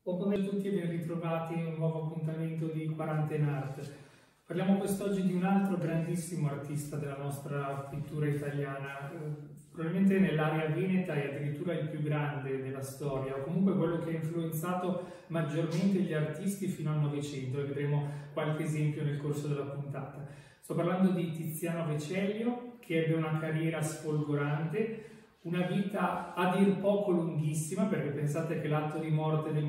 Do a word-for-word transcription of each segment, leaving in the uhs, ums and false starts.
Buon pomeriggio a tutti e ben ritrovati in un nuovo appuntamento di Quarantena Art. Parliamo quest'oggi di un altro grandissimo artista della nostra pittura italiana, eh, probabilmente nell'area veneta è addirittura il più grande della storia, o comunque quello che ha influenzato maggiormente gli artisti fino al Novecento, e vedremo qualche esempio nel corso della puntata. Sto parlando di Tiziano Vecellio, che ebbe una carriera sfolgorante, una vita a dir poco lunghissima, perché pensate che l'atto di morte del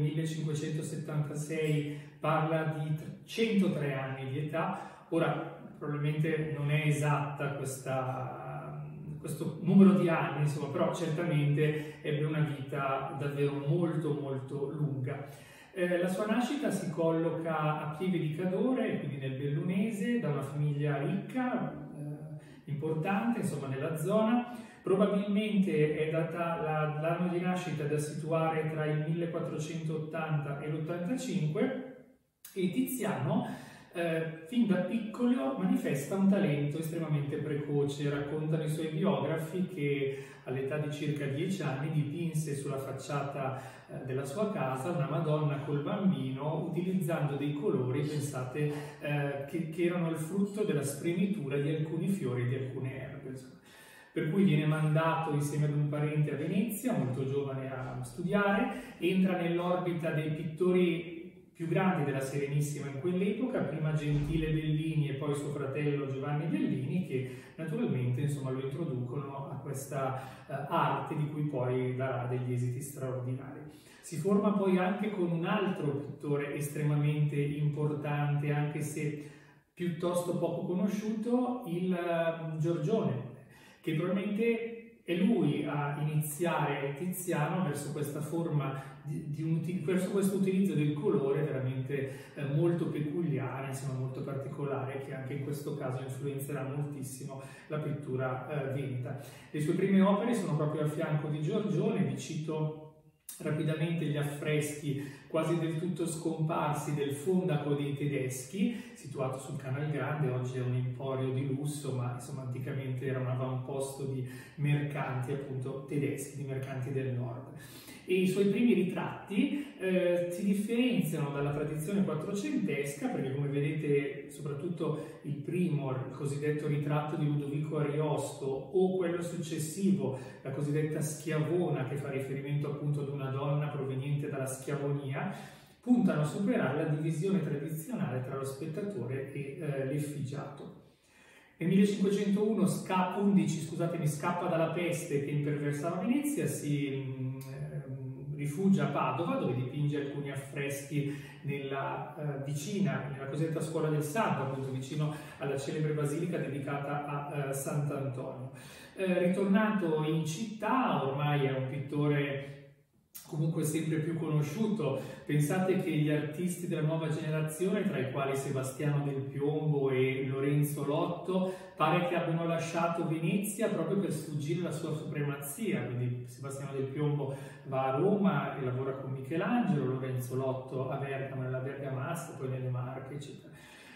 millecinquecentosettantasei parla di centotré anni di età. Ora, probabilmente non è esatta questa, questo numero di anni, insomma, però certamente ebbe una vita davvero molto molto lunga. Eh, la sua nascita si colloca a Pieve di Cadore, quindi nel Bellunese, da una famiglia ricca, eh, importante, insomma, nella zona. Probabilmente è data l'anno di nascita da situare tra il millequattrocentottanta e l'ottantacinque, e Tiziano eh, fin da piccolo manifesta un talento estremamente precoce. Raccontano i suoi biografi che all'età di circa dieci anni dipinse sulla facciata eh, della sua casa una Madonna col bambino utilizzando dei colori, pensate, eh, che, che erano il frutto della spremitura di alcuni fiori e di alcune erbe, insomma. Per cui viene mandato insieme ad un parente a Venezia, molto giovane, a studiare, entra nell'orbita dei pittori più grandi della Serenissima in quell'epoca, prima Gentile Bellini e poi suo fratello Giovanni Bellini, che naturalmente, insomma, lo introducono a questa uh, arte di cui poi darà degli esiti straordinari. Si forma poi anche con un altro pittore estremamente importante, anche se piuttosto poco conosciuto, il uh, Giorgione, che probabilmente è lui a iniziare Tiziano verso questa forma di, di un, verso questo utilizzo del colore veramente eh, molto peculiare, insomma molto particolare, che anche in questo caso influenzerà moltissimo la pittura eh, veneta. Le sue prime opere sono proprio al fianco di Giorgione. Vi cito rapidamente gli affreschi quasi del tutto scomparsi del Fondaco dei Tedeschi, situato sul Canal Grande. Oggi è un emporio di lusso, ma insomma anticamente era un avamposto di mercanti, appunto, tedeschi, di mercanti del nord. E i suoi primi ritratti eh, si differenziano dalla tradizione quattrocentesca, perché come vedete soprattutto il primo, il cosiddetto ritratto di Ludovico Ariosto, o quello successivo, la cosiddetta Schiavona, che fa riferimento appunto ad una donna proveniente dalla Schiavonia, puntano a superare la divisione tradizionale tra lo spettatore e eh, l'effigiato. Nel millecinquecentouno scappa, undici, scusatemi, scappa dalla peste che imperversava Venezia, si eh, rifugia a Padova, dove dipinge alcuni affreschi nella eh, vicina, nella cosiddetta Scuola del Santo, appunto vicino alla celebre basilica dedicata a eh, Sant'Antonio. Eh, ritornato in città, ormai è un pittore comunque sempre più conosciuto. Pensate che gli artisti della nuova generazione, tra i quali Sebastiano Del Piombo e Lorenzo Lotto, pare che abbiano lasciato Venezia proprio per sfuggire alla sua supremazia. Quindi Sebastiano Del Piombo va a Roma e lavora con Michelangelo, Lorenzo Lotto a Bergamo, nella Bergamasca, poi nelle Marche, eccetera.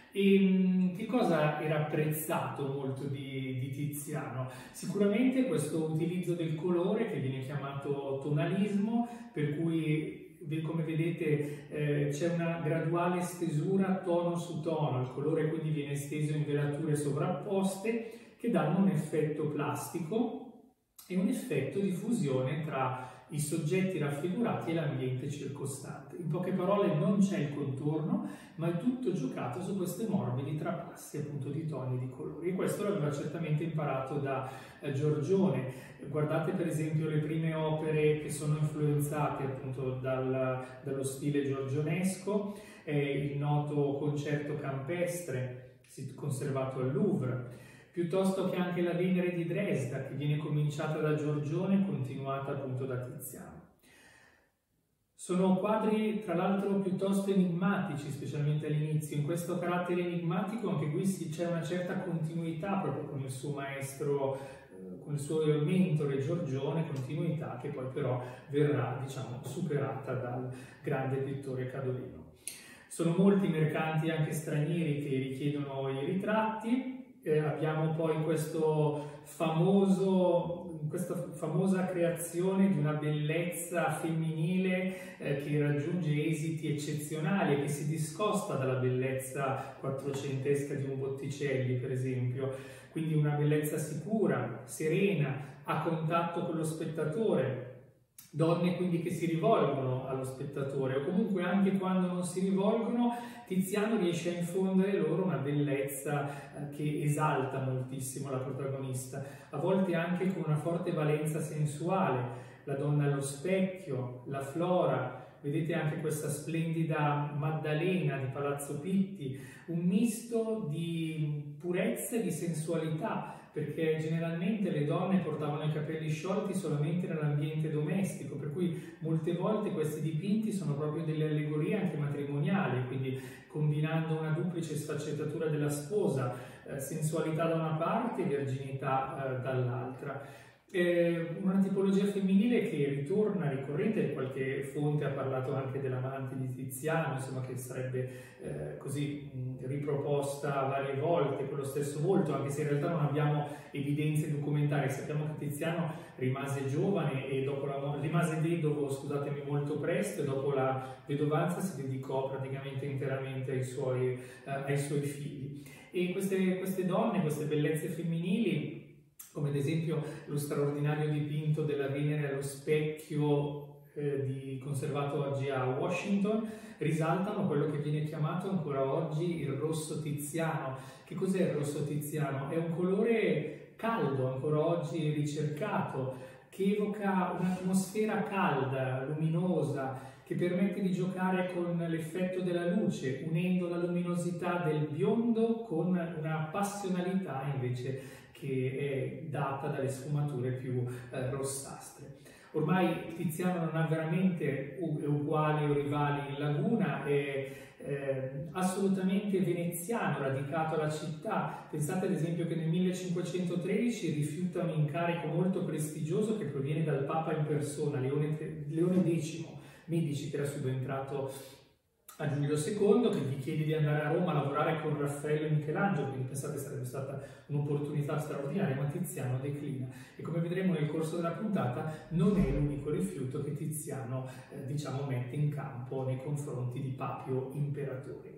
E che cosa era apprezzato molto di, di Tiziano? Sicuramente questo utilizzo del colore, che viene chiamato tonalismo, per cui, come vedete, eh, c'è una graduale stesura tono su tono. Il colore quindi viene steso in velature sovrapposte che danno un effetto plastico e un effetto di fusione tra i soggetti raffigurati e l'ambiente circostante. In poche parole, non c'è il contorno, ma è tutto giocato su queste morbidi trapassi, appunto, di toni e di colori. E questo l'aveva certamente imparato da eh, Giorgione. Guardate per esempio le prime opere che sono influenzate appunto dal, dallo stile giorgionesco, eh, il noto Concerto campestre, conservato al Louvre, piuttosto che anche la Venere di Dresda, che viene cominciata da Giorgione e continuata appunto da Tiziano. Sono quadri, tra l'altro, piuttosto enigmatici, specialmente all'inizio. In questo carattere enigmatico anche qui c'è una certa continuità proprio con il suo maestro, eh, con il suo mentore Giorgione, continuità che poi però verrà, diciamo, superata dal grande pittore cadolino. Sono molti i mercanti anche stranieri che richiedono i ritratti. Eh, abbiamo poi questo famoso questa famosa creazione di una bellezza femminile eh, che raggiunge esiti eccezionali e che si discosta dalla bellezza quattrocentesca di un Botticelli, per esempio. Quindi una bellezza sicura, serena, a contatto con lo spettatore. Donne quindi che si rivolgono allo spettatore, o comunque anche quando non si rivolgono, Tiziano riesce a infondere loro una bellezza eh, che esalta moltissimo la protagonista, a volte anche con una forte valenza sensuale. La donna allo specchio, la Flora, vedete anche questa splendida Maddalena di Palazzo Pitti, un misto di purezza e di sensualità, perché generalmente le donne portavano i capelli sciolti solamente nell'ambiente domestico, per cui molte volte questi dipinti sono proprio delle allegorie anche matrimoniali, quindi combinando una duplice sfaccettatura della sposa, eh, sensualità da una parte e verginità eh, dall'altra. Eh, una tipologia femminile che ritorna ricorrente, qualche fonte ha parlato anche dell'amante di Tiziano, insomma, che sarebbe eh, così mh, riproposta varie volte con lo stesso volto, anche se in realtà non abbiamo evidenze documentarie. Sappiamo che Tiziano rimase giovane e dopo la rimase vedovo, scusatemi, molto presto, e dopo la vedovanza si dedicò praticamente interamente ai suoi, eh, ai suoi figli. E queste, queste donne, queste bellezze femminili, come ad esempio lo straordinario dipinto della Venere allo specchio eh, di, conservato oggi a Washington, risaltano quello che viene chiamato ancora oggi il rosso tiziano. Che cos'è il rosso tiziano? È un colore caldo, ancora oggi ricercato, che evoca un'atmosfera calda, luminosa, che permette di giocare con l'effetto della luce, unendo la luminosità del biondo con una passionalità invece che è data dalle sfumature più eh, rossastre. Ormai Tiziano non ha veramente uguali o rivali in laguna, è eh, assolutamente veneziano, radicato alla città. Pensate ad esempio che nel millecinquecentotredici rifiuta un incarico molto prestigioso che proviene dal Papa in persona, Leone, Leone X Medici, che era subentrato a Giulio secondo, che gli chiede di andare a Roma a lavorare con Raffaello e Michelangelo, quindi pensate sarebbe stata un'opportunità straordinaria, ma Tiziano declina. E come vedremo nel corso della puntata, non è l'unico rifiuto che Tiziano eh, diciamo, mette in campo nei confronti di Papio Imperatore.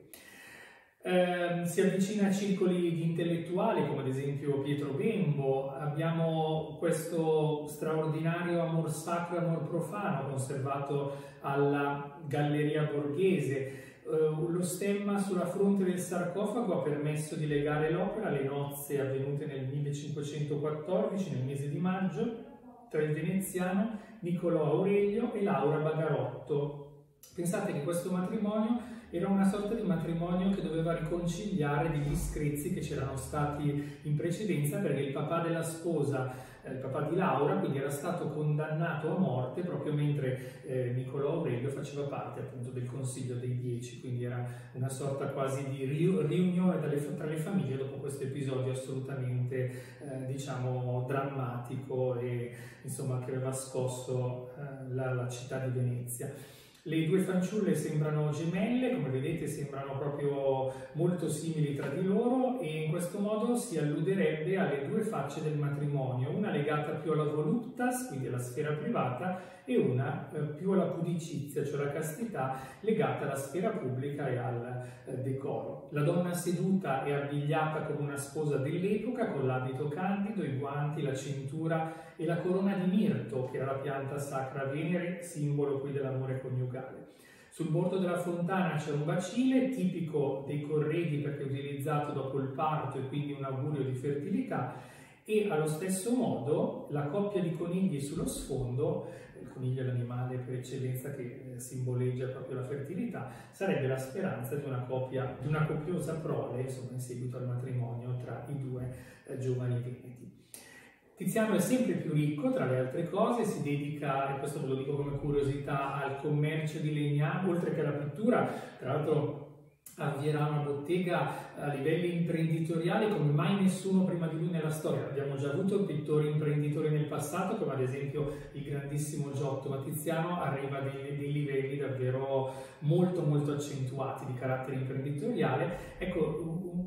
Eh, si avvicina a circoli di intellettuali come ad esempio Pietro Bembo. Abbiamo questo straordinario amor sacro e amor profano conservato alla Galleria Borghese. Eh, lo stemma sulla fronte del sarcofago ha permesso di legare l'opera alle nozze avvenute nel millecinquecentoquattordici, nel mese di maggio, tra il veneziano Niccolò Aurelio e Laura Bagarotto. Pensate che questo matrimonio era una sorta di matrimonio che doveva riconciliare degli screzi che c'erano stati in precedenza, perché il papà della sposa, eh, il papà di Laura, quindi era stato condannato a morte proprio mentre eh, Niccolò Aurelio faceva parte appunto del Consiglio dei Dieci, quindi era una sorta quasi di riunione tra le, tra le famiglie dopo questo episodio assolutamente eh, diciamo drammatico e insomma che aveva scosso eh, la, la città di Venezia. Le due fanciulle sembrano gemelle, come vedete sembrano proprio molto simili tra di loro, e in questo modo si alluderebbe alle due facce del matrimonio, una legata più alla voluptas, quindi alla sfera privata, e una eh, più alla pudicizia, cioè alla castità, legata alla sfera pubblica e al eh, decoro. La donna seduta è abbigliata come una sposa dell'epoca, con l'abito candido, i guanti, la cintura e la corona di mirto, che era la pianta sacra Venere, simbolo qui dell'amore coniugale. Sul bordo della fontana c'è un bacile, tipico dei corredi perché utilizzato dopo il parto e quindi un augurio di fertilità, e allo stesso modo la coppia di conigli sullo sfondo, il coniglio è l'animale per eccellenza che simboleggia proprio la fertilità, sarebbe la speranza di una coppia, di una copiosa prole, insomma, in seguito al matrimonio tra i due eh, giovani veneti. Tiziano è sempre più ricco, tra le altre cose, si dedica, e questo ve lo dico come curiosità, al commercio di legname, oltre che alla pittura. Tra l'altro avvierà una bottega a livelli imprenditoriali come mai nessuno prima di lui nella storia. Abbiamo già avuto pittori imprenditori nel passato, come ad esempio il grandissimo Giotto, ma Tiziano arriva a dei, dei livelli davvero molto molto accentuati di carattere imprenditoriale. Ecco,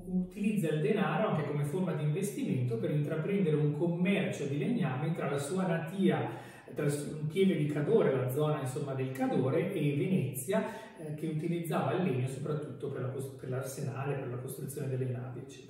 utilizza il denaro anche come forma di investimento per intraprendere un commercio di legnami tra la sua natia, tra il Pieve di Cadore, la zona insomma del Cadore, e Venezia, eh, che utilizzava il legno soprattutto per, la, per l'arsenale, per la costruzione delle navi, eccetera.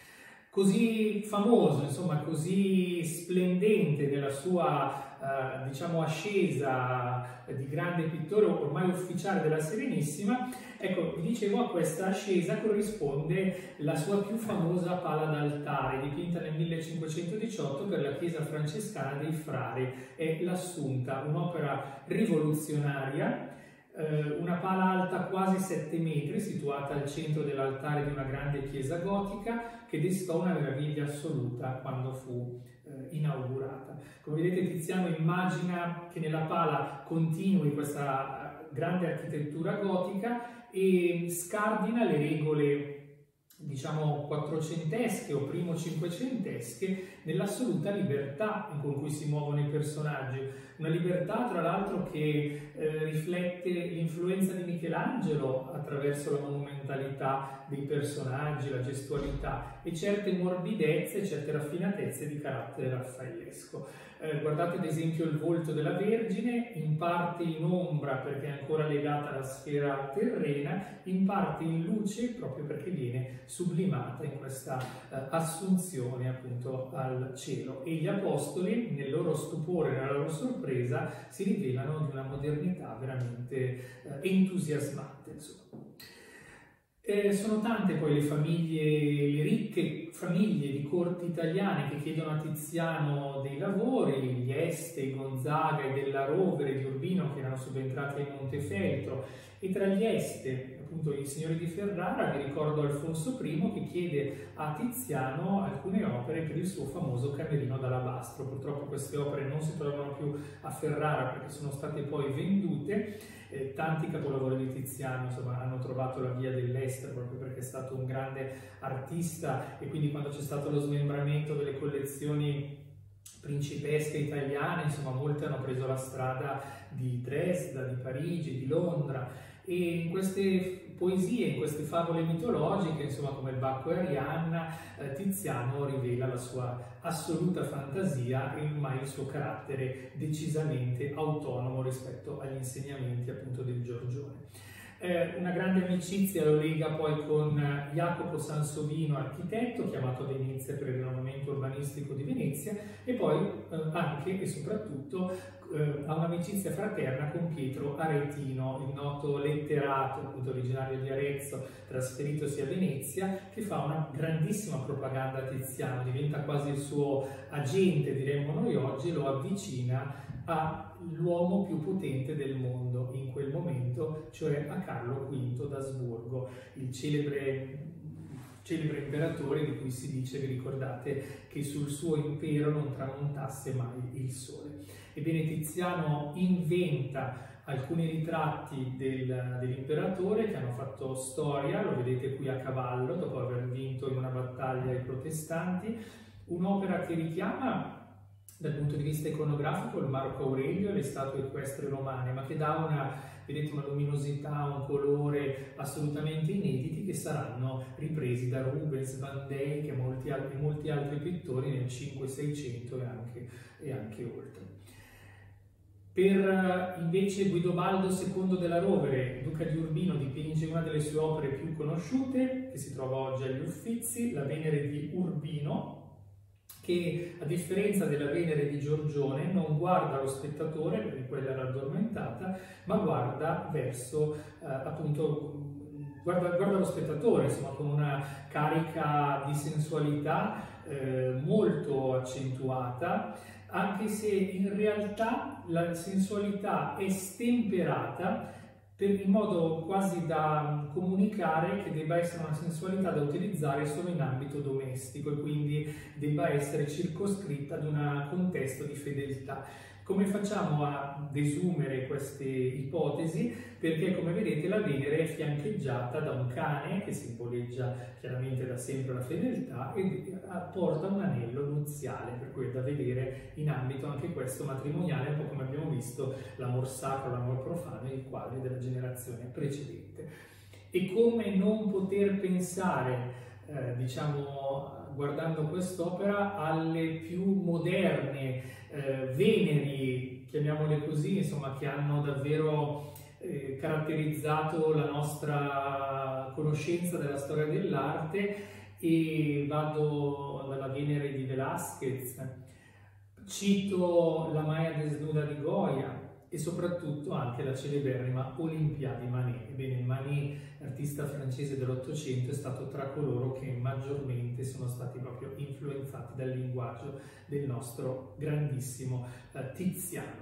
Così famoso, insomma, così splendente nella sua, eh, diciamo, ascesa di grande pittore ormai ufficiale della Serenissima, ecco, vi dicevo, a questa ascesa corrisponde la sua più famosa pala d'altare, dipinta nel millecinquecentodiciotto per la chiesa francescana dei Frari, è l'Assunta, un'opera rivoluzionaria, una pala alta quasi sette metri, situata al centro dell'altare di una grande chiesa gotica, che destò una meraviglia assoluta quando fu eh, inaugurata. Come vedete, Tiziano immagina che nella pala continui questa grande architettura gotica e scardina le regole, diciamo, quattrocentesche o primo cinquecentesche nell'assoluta libertà con cui si muovono i personaggi. Una libertà, tra l'altro, che eh, riflette l'influenza di Michelangelo attraverso la monumentalità dei personaggi, la gestualità e certe morbidezze, certe raffinatezze di carattere raffaellesco. Eh, guardate ad esempio il volto della Vergine, in parte in ombra perché è ancora legata alla sfera terrena, in parte in luce proprio perché viene sublimata in questa eh, assunzione appunto al cielo. E gli apostoli, nel loro stupore, nella loro sorpresa, si rivelano di una modernità veramente eh, entusiasmante, insomma. Eh, sono tante poi le famiglie, le ricche famiglie di corti italiane che chiedono a Tiziano dei lavori, gli Este, i Gonzaga, i Della Rovere, di Urbino, che erano subentrati a Montefeltro, e tra gli Este, appunto i signori di Ferrara, vi ricordo Alfonso primo che chiede a Tiziano alcune opere per il suo famoso Camerino d'Alabastro. Purtroppo queste opere non si trovano più a Ferrara perché sono state poi vendute. Eh, tanti capolavori di Tiziano, insomma, hanno trovato la via dell'est proprio perché è stato un grande artista, e quindi quando c'è stato lo smembramento delle collezioni principesche italiane, insomma, molte hanno preso la strada di Dresda, di Parigi, di Londra. E in queste poesie, in queste favole mitologiche, insomma, come il Bacco e Arianna, eh, Tiziano rivela la sua assoluta fantasia e ormai il suo carattere decisamente autonomo rispetto agli insegnamenti appunto del Giorgione. Eh, una grande amicizia lo lega poi con Jacopo Sansovino, architetto, chiamato a Venezia per il rinnovamento urbanistico di Venezia, e poi eh, anche e soprattutto eh, ha un'amicizia fraterna con Pietro Aretino, il noto letterato, appunto originario di Arezzo, trasferitosi a Venezia, che fa una grandissima propaganda a Tiziano, diventa quasi il suo agente, diremmo noi oggi, lo avvicina all'uomo più potente del mondo in quel momento, cioè a Carlo quinto d'Asburgo, il celebre, celebre imperatore di cui si dice, vi ricordate, che sul suo impero non tramontasse mai il sole. Ebbene, Tiziano inventa alcuni ritratti del, dell'imperatore che hanno fatto storia, lo vedete qui a cavallo, dopo aver vinto in una battaglia i protestanti, un'opera che richiama dal punto di vista iconografico il Marco Aurelio e le statue equestri romane, ma che dà una, vedete, una luminosità, un colore assolutamente inediti, che saranno ripresi da Rubens, Van Dyck e molti, altri, molti altri pittori nel cinque seicento e anche, e anche oltre. Per invece Guidobaldo secondo della Rovere, duca di Urbino, dipinge una delle sue opere più conosciute, che si trova oggi agli Uffizi, la Venere di Urbino, che a differenza della Venere di Giorgione non guarda lo spettatore, perché quella era addormentata, ma guarda verso, eh, appunto, guarda, guarda lo spettatore, insomma, con una carica di sensualità eh, molto accentuata, anche se in realtà la sensualità è stemperata per, in modo quasi da comunicare che debba essere una sensualità da utilizzare solo in ambito domestico e quindi debba essere circoscritta ad un contesto di fedeltà. Come facciamo a desumere queste ipotesi? Perché, come vedete, la Venere è fiancheggiata da un cane che simboleggia chiaramente da sempre la fedeltà e porta un anello nuziale, per cui è da vedere in ambito anche questo matrimoniale, un po' come abbiamo visto l'amor sacro, l'amor profano e i quadri della generazione precedente. E come non poter pensare eh, diciamo, guardando quest'opera, alle più moderne eh, Veneri, chiamiamole così, insomma, che hanno davvero eh, caratterizzato la nostra conoscenza della storia dell'arte. E vado dalla Venere di Velázquez, cito la Maya desnuda di Goya e soprattutto anche la celeberrima Olympia di Manet. Ebbene, Manet, artista francese dell'Ottocento, è stato tra coloro che maggiormente sono stati proprio influenzati dal linguaggio del nostro grandissimo eh, Tiziano.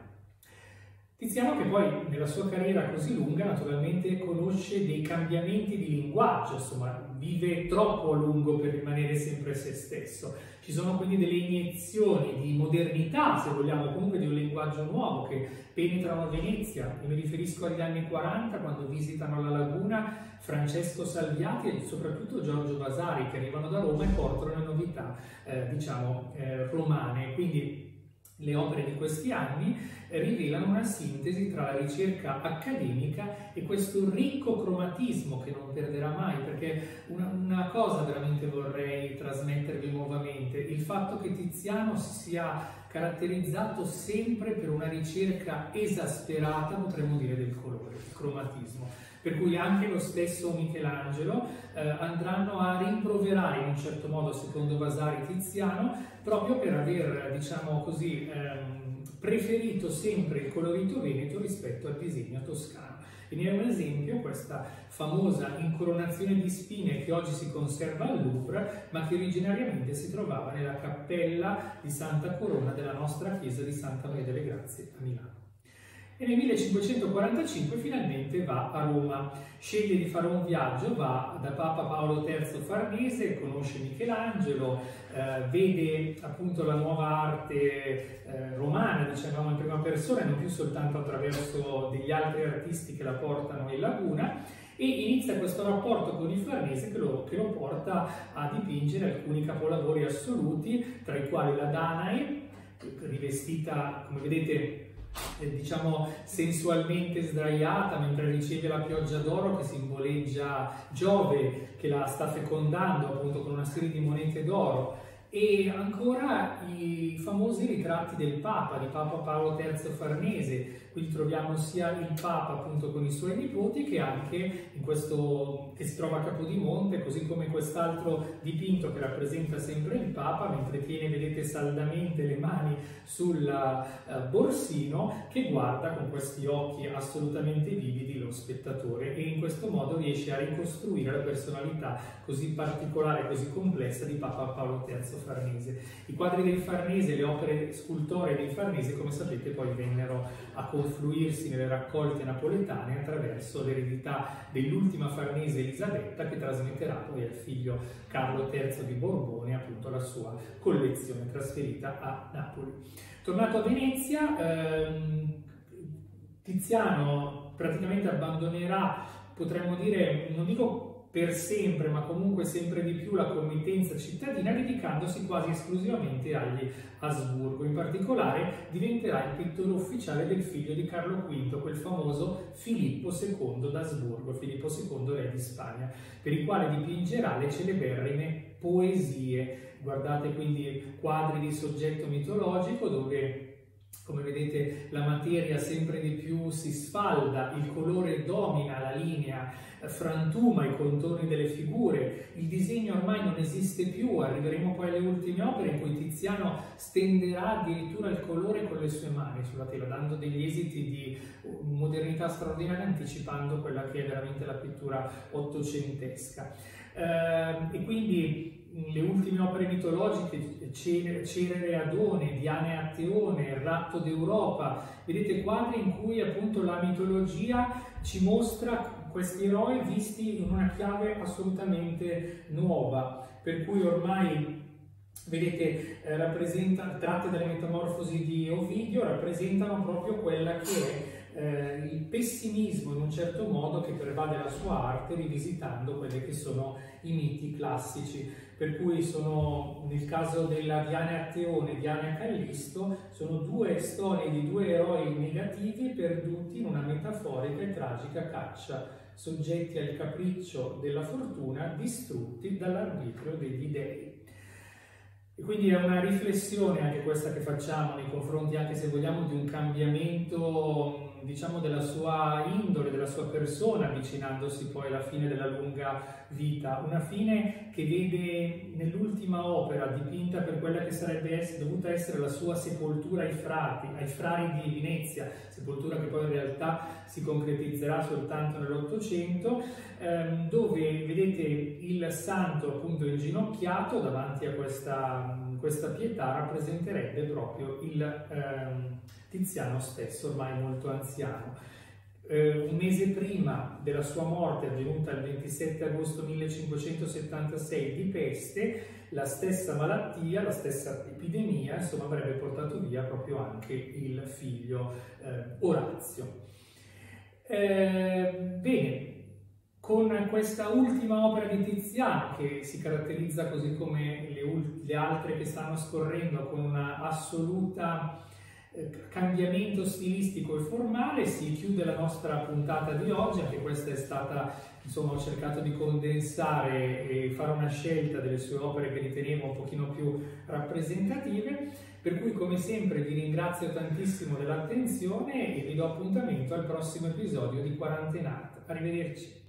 Tiziano, che poi nella sua carriera così lunga naturalmente conosce dei cambiamenti di linguaggio, insomma vive troppo a lungo per rimanere sempre se stesso. Ci sono quindi delle iniezioni di modernità, se vogliamo, comunque di un linguaggio nuovo che penetrano a Venezia. E mi riferisco agli anni quaranta, quando visitano la laguna Francesco Salviati e soprattutto Giorgio Vasari, che arrivano da Roma e portano le novità, eh, diciamo, eh, romane. Quindi le opere di questi anni rivelano una sintesi tra la ricerca accademica e questo ricco cromatismo che non perderà mai, perché una, una cosa veramente vorrei trasmettervi nuovamente: il fatto che Tiziano si sia caratterizzato sempre per una ricerca esasperata, potremmo dire, del colore, il cromatismo. Per cui anche lo stesso Michelangelo eh, andranno a rimproverare in un certo modo, secondo Vasari, Tiziano, proprio per aver, diciamo così, ehm, preferito sempre il colorito veneto rispetto al disegno toscano. E ne è un esempio questa famosa incoronazione di spine che oggi si conserva al Louvre, ma che originariamente si trovava nella cappella di Santa Corona della nostra chiesa di Santa Maria delle Grazie a Milano. E nel millecinquecentoquarantacinque finalmente va a Roma, sceglie di fare un viaggio, va da Papa Paolo terzo Farnese, conosce Michelangelo, eh, vede appunto la nuova arte eh, romana, diciamo in prima persona, non più soltanto attraverso degli altri artisti che la portano in laguna, e inizia questo rapporto con il Farnese che lo, che lo porta a dipingere alcuni capolavori assoluti, tra i quali la Danae, rivestita, come vedete, Eh, diciamo sensualmente sdraiata mentre riceve la pioggia d'oro, che simboleggia Giove che la sta fecondando appunto con una serie di monete d'oro. E ancora i famosi ritratti del Papa, di Papa Paolo terzo Farnese. Quindi troviamo sia il Papa appunto con i suoi nipoti, che anche in questo che si trova a Capodimonte, così come quest'altro dipinto che rappresenta sempre il Papa mentre tiene, vedete, saldamente le mani sul uh, borsino, che guarda con questi occhi assolutamente vividi lo spettatore, e in questo modo riesce a ricostruire la personalità così particolare, così complessa di Papa Paolo terzo Farnese. I quadri del Farnese, le opere scultoree del Farnese, come sapete, poi vennero a confluirsi nelle raccolte napoletane attraverso l'eredità dell'ultima Farnese, Elisabetta, che trasmetterà poi al figlio Carlo terzo di Borbone appunto la sua collezione trasferita a Napoli. Tornato a Venezia, ehm, Tiziano praticamente abbandonerà, potremmo dire, non dico per sempre, ma comunque sempre di più, la committenza cittadina, dedicandosi quasi esclusivamente agli Asburgo. In particolare diventerà il pittore ufficiale del figlio di Carlo quinto, quel famoso Filippo secondo d'Asburgo, Filippo secondo re di Spagna, per il quale dipingerà le celeberrime poesie. Guardate quindi quadri di soggetto mitologico dove, come vedete, la materia sempre di più si sfalda, il colore domina la linea, frantuma i contorni delle figure, il disegno ormai non esiste più. Arriveremo poi alle ultime opere in cui Tiziano stenderà addirittura il colore con le sue mani sulla tela, dando degli esiti di modernità straordinaria, anticipando quella che è veramente la pittura ottocentesca. Eh, e quindi le ultime opere mitologiche, Cerere Adone, Diane e Atteone, Il ratto d'Europa, vedete quadri in cui appunto la mitologia ci mostra questi eroi visti in una chiave assolutamente nuova, per cui ormai, vedete, eh, rappresenta, tratte dalle Metamorfosi di Ovidio, rappresentano proprio quella che è eh, il pessimismo in un certo modo che pervade la sua arte, rivisitando quelli che sono i miti classici, per cui sono, nel caso della Diana e Teone e Diana e Callisto, sono due storie di due eroi negativi perduti in una metaforica e tragica caccia, soggetti al capriccio della fortuna, distrutti dall'arbitrio degli dei. E quindi è una riflessione anche questa che facciamo nei confronti, anche se vogliamo, di un cambiamento, diciamo, della sua indole, della sua persona, avvicinandosi poi alla fine della lunga vita. Una fine che vede nell'ultima opera dipinta per quella che sarebbe essere, dovuta essere la sua sepoltura ai frati, ai frari di Venezia, sepoltura che poi in realtà si concretizzerà soltanto nell'Ottocento, ehm, dove vedete il santo appunto inginocchiato davanti a questa, questa pietà, rappresenterebbe proprio il ehm, Tiziano stesso, ormai molto anziano. Eh, un mese prima della sua morte, avvenuta il ventisette agosto millecinquecentosettantasei, di peste, la stessa malattia, la stessa epidemia, insomma, avrebbe portato via proprio anche il figlio eh, Orazio. Eh, bene, con questa ultima opera di Tiziano, che si caratterizza così come le, le altre che stanno scorrendo, con una assoluta cambiamento stilistico e formale, si chiude la nostra puntata di oggi. Anche questa è stata, insomma, ho cercato di condensare e fare una scelta delle sue opere che ritenevo un pochino più rappresentative, per cui come sempre vi ringrazio tantissimo dell'attenzione e vi do appuntamento al prossimo episodio di Quarantenate. Arrivederci.